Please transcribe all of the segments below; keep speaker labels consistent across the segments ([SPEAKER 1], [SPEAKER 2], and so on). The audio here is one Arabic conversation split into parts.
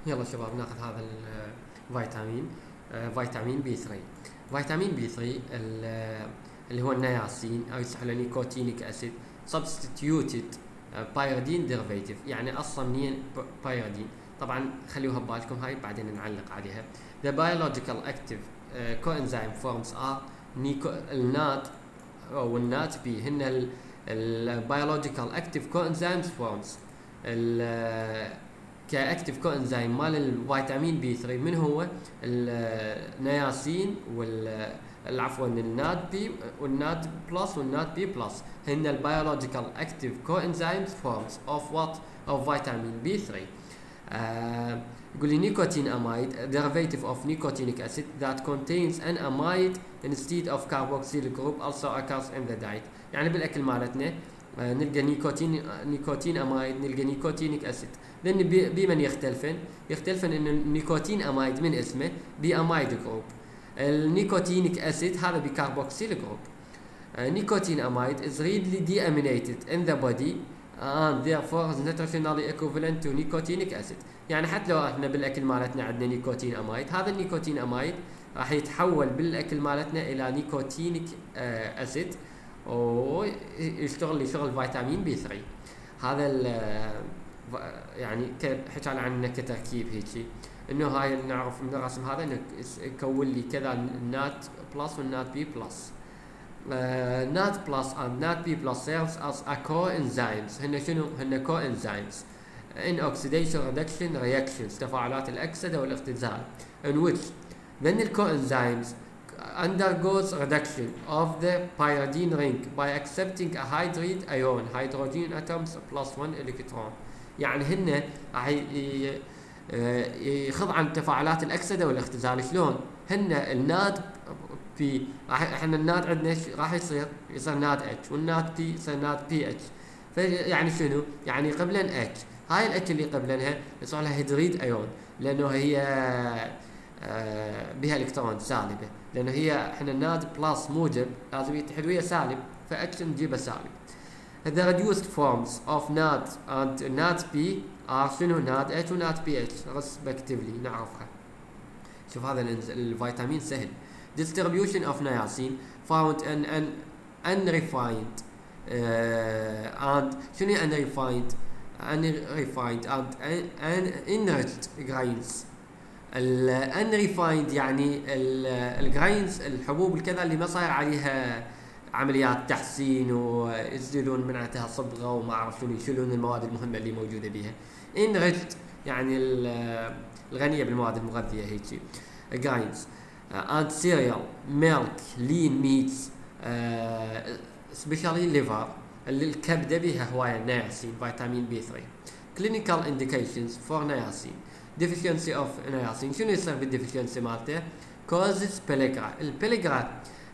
[SPEAKER 1] يلا شباب ناخذ هذا الفيتامين. فيتامين بي 3. فيتامين بي 3 اللي هو النياسين او يصح له نيكوتينيك اسيد substituted بايرودين ديريفيتيف، يعني اصلا منين بايرودين. طبعا خليوها ببالكم هاي بعدين نعلق عليها. The biological active coenzyme forms are النات او النات بي هن البيولوجيكال اكتيف كوانزيمز فورمز. كاكتيف كوانزيم مال الفيتامين بي 3 من هو النياسين عفوا النات بي والنات بلس والنات بي بلس هن البيولوجيكال اكتيف كوانزيمز فورمز اوف وات اوف فيتامين بي 3. يقول لي نيكوتين امايد derivative of nicotinic acid that contains an amide instead of carboxyl group also occurs in the diet. يعني بالاكل مالتنا نلقى نيكوتين امايد، نلقى نيكوتينيك اسيد، لان بمن يختلفن ان النيكوتين امايد من اسمه بامايد جروب، النيكوتينيك اسيد هذا بكاربوكسيل جروب. نيكوتين امايد is readily deaminated in the body and therefore is nutritionally equivalent to nicotinic acid. يعني حتى لو احنا بالاكل مالتنا عندنا نيكوتين امايد، هذا النيكوتين امايد راح يتحول بالاكل مالتنا الى نيكوتينيك اسيد ويشتغل شغل فيتامين بي 3. هذا يعني حكى عنه كتركيب هيك، انه هاي نعرف من الرسم هذا انه يكون لي كذا النات بلس والنات بي بلس. نات بلس and نات بي بلس serves as a coenzymes. هن شنو؟ هن coenzymes in oxidation reduction reactions، تفاعلات الأكسدة والاختزال، in which then the coenzymes undergoes reduction of the pyridine ring by accepting a hydride ion hydrogen atoms plus 1 electron. يعني هن راح يخضعن تفاعلات الأكسدة والاختزال. شلون؟ هن الناد بي احنا الناد عندنا راح يصير ناد اتش، والناد بي يصير ناد بي اتش. فيعني شنو؟ يعني قبلن اتش، هاي الاتش اللي قبلنها يصير لها هيدريد ايون لانه هي بها الكترون سالبه، لانه هي احنا الناد بلس موجب لازم يتحد ويا سالب، فاتش نجيبها سالب. The reduced forms of NAD and NADP are شنو؟ NAD H و NAD PH respectively. نعرفها. شوف هذا الفيتامين سهل. Distribution of niacin found in an unrefined and شنو unrefined and enriched grains. unrefined يعني الجراينز الحبوب الكذا اللي ما صاير عليها عمليات تحسين ويزيلون منعتها صبغه وما اعرف شنو، يشيلون المواد المهمه اللي موجوده بها. enriched يعني الغنيه بالمواد المغذيه هيك grains and cereal milk lean meats especially liver اللي الكبده بها هوايه نياسين فيتامين بي 3. clinical indications for niacin deficiency of niacin. شنو يصير بالديفيشنسي مالته؟ causes pellagra. البيليغرا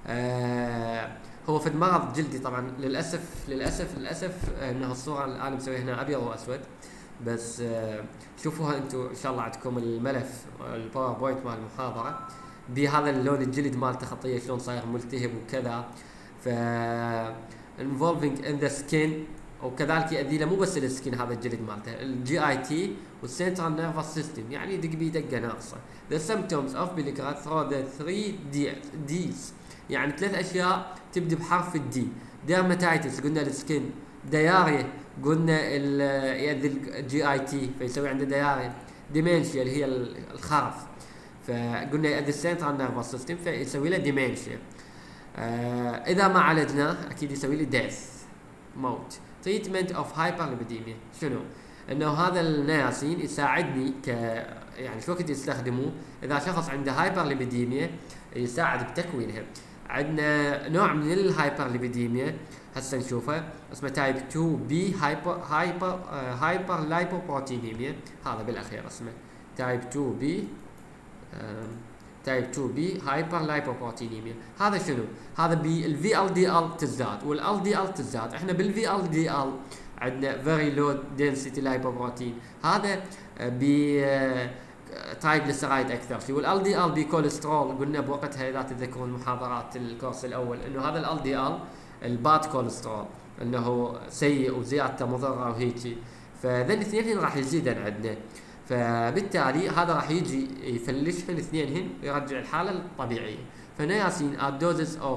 [SPEAKER 1] هو في مرض جلدي طبعا. للاسف انه الصوره الان مسويها هنا ابيض واسود، بس شوفوها انتم ان شاء الله عندكم الملف الباوربوينت مال المحاضره بهذا اللون الجلد مالته خطيه شلون صاير ملتهب وكذا. ف involving in the skin وكذلك يؤذي له مو بس السكين، هذا الجلد مالته الجي اي تي والسنترال نيرفس سيستم، يعني يدق بيه دقه ناقصه. the symptoms of pellagra through the 3 D's، يعني ثلاث اشياء تبدي بحرف الدي. ديرماتايتس قلنا السكين، دياريا قلنا يؤذي الجي اي تي فيسوي عنده دياريا، ديمنشيا اللي هي الخرف فقلنا يؤذي السنترال نيرفس سيستم فيسوي له ديمنشيا. اذا ما عالجناه اكيد يسوي لي ديث، موت. تريتمنت اوف هايبرليبيديميا شنو؟ انه هذا النياسين يساعدني يعني شو وقت يستخدموه؟ اذا شخص عنده هايبرليبيديميا يساعد بتكوينها. عندنا نوع من الهايبرليبيديميا هسه نشوفه اسمه تايب 2 بي هايبر لايبوبروتينيميا، هذا بالاخير اسمه تايب 2 بي تايب 2 بي هايبر لايبوبروتينيميا. هذا شنو؟ هذا بالفي ال دي ال تزداد والال دي ال تزداد. احنا بالفي ال دي ال عندنا فيري لو دنسيتي لايبوبروتين، هذا ب ترايجليسرايد اكثر شيء، والال دي ال بكوليسترول. قلنا بوقتها اذا تذكرون محاضرات الكورس الاول انه هذا الال دي ال الباد كوليسترول انه سيء وزيادته مضره وهيجي، فذن الاثنين راح يزيدن عندنا. فبالتالي هذا راح يجي يفلشهن اثنينهن ويرجع الحالة الطبيعية. فنياسين at doses of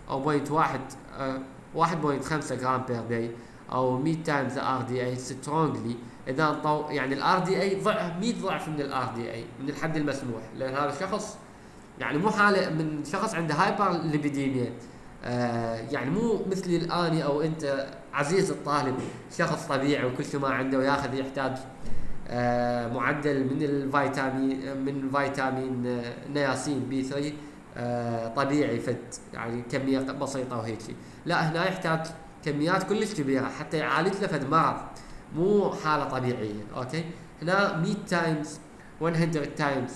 [SPEAKER 1] 1.5 جرام بير داي او 100 times the RDA strongly. اذا انطوا يعني الار دي اي ضعف 100 ضعف من الار دي اي من الحد المسموح، لان هذا الشخص يعني مو حاله من شخص عنده هايبر ليبيديميا، يعني مو مثلي الاني او انت عزيز الطالب شخص طبيعي وكل شيء ما عنده وياخذ يحتاج معدل من الفيتامين من فيتامين نياسين بي 3 طبيعي فد يعني كميه بسيطه وهيك. لا هنا يحتاج كميات كلش كبيره حتى يعالج له فد مرض، مو حاله طبيعيه. اوكي هنا 100 times 100 times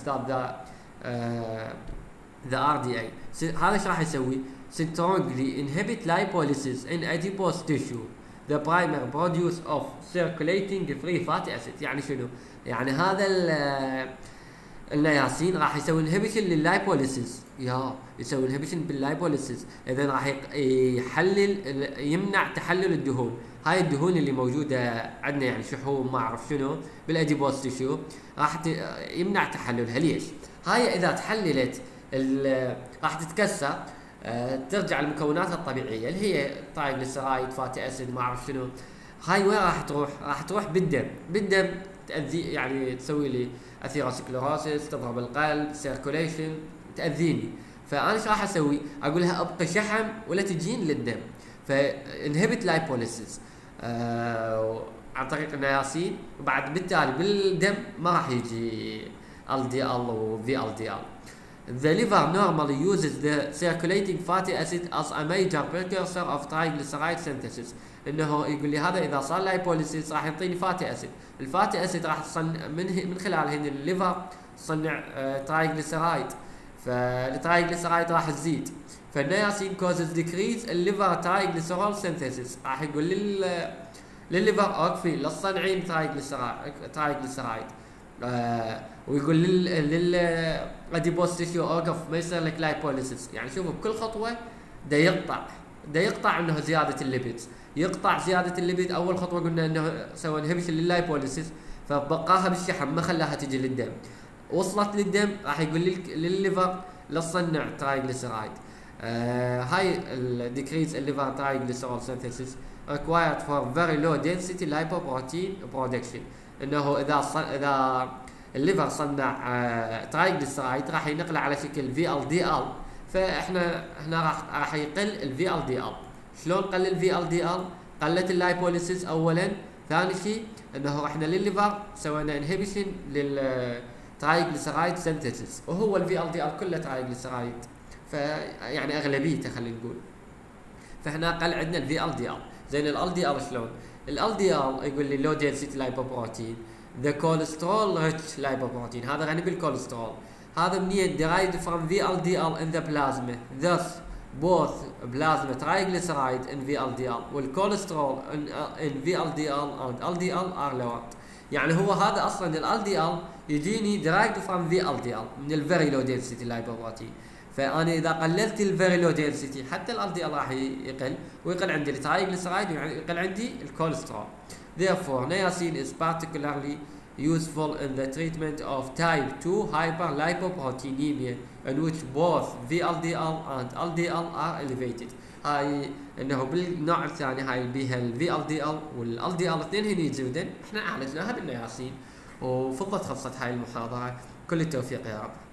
[SPEAKER 1] the RDA. هذا ايش راح يسوي؟ strongly inhibit lipolysis in adipose tissue the primer produce of circulating free fatty acid. يعني شنو؟ يعني هذا النياسين راح يسوي انهبيشن لللايبوليسيس، يسوي انهبيشن باللايبوليسيس، اذا راح يحلل يمنع تحلل الدهون. هاي الدهون اللي موجوده عندنا يعني شحوم ما اعرف شنو بالاديبوس تيشو راح يمنع تحللها. ليش؟ هاي اذا تحللت راح تتكسر، ترجع لمكوناتها الطبيعيه اللي هي ترايجليسرايد فاتي اسيد ما اعرف شنو. هاي وين راح تروح؟ راح تروح بالدم تاذي، يعني تسوي لي اثيروسكلوروسيس، تضرب القلب، سيركوليشن، تاذيني. فانا ايش راح اسوي؟ اقول لها ابقي شحم ولا تجين للدم، فانهبت لايبوليسيس عن طريق النياسين، وبعد بالتالي بالدم ما راح يجي LDL و VLDL. The liver normally uses the circulating fatty acid as a major precursor of triglyceride synthesis. انه يقول لي هذا اذا صار لايبوليسيس راح يعطيني فاتي اسيد، الفاتي اسيد راح تصنع من خلالهن الليفر تصنع ترايجليسرايد، فالترايجليسرايد راح تزيد. فالنياسين causes decrease الليفر ترايجليسرول synthesis، راح يقول للليفر اوقفي لا تصنعين ترايجليسرايد، ويقول للاديبوس تيشو اوقف ما يصير لك لايبوليسيس. يعني شوفوا بكل خطوه دا يقطع انه زياده الليبيد، يقطع زياده الليبيد. اول خطوه قلنا انه سوى انهبيشن لللايبوليسيس فبقاها بالشحم ما خلاها تجي للدم، وصلت للدم راح يقول للليفر لا تصنع ترايجليسرايد. هاي decrease الليفر triglycerol synthesis required for very low density lipoprotein production. انه اذا الليفر صنع ترايجليسرايد راح ينقله على شكل VLDL، فاحنا هنا راح يقل ال VLDL. شلون قل ال VLDL؟ قلت اللايبوليسيس اولا، ثاني شيء انه احنا للليفر سوينا انهبيشن للترايجليسرايد سينثيسيس، وهو ال VLDL كله ترايجليسرايد، فيعني اغلبيته خلينا نقول. فهنا قل عندنا ال VLDL. زين ال LDL شلون؟ ال LDL يقول لي low density lipoprotein the cholesterol rich lipoprotein، هذا غني بالكوليسترول. هذا منين؟ derived from VLDL in the plasma. Thus both plasma triglyceride in VLDL والكوليسترول in VLDL and LDL are lowered. يعني هو هذا اصلا ال LDL يجيني derived from VLDL من ال very low density lipoprotein. فانا اذا قللت ال very low density حتى ال LDL راح يقل، ويقل عندي الترايجليسرايد ويقل عندي الكوليسترول. Therefore, niacin is particularly useful in the treatment of type 2 hyperlipoproteinemia in which both VLDL and LDL are elevated. هاي انه بالنوع الثاني هاي بيها ال VLDL وال LDL اثنين يزيدن، احنا عالجناها بالنياسين. وفضت خلصت هاي المحاضرة. كل التوفيق يا رب.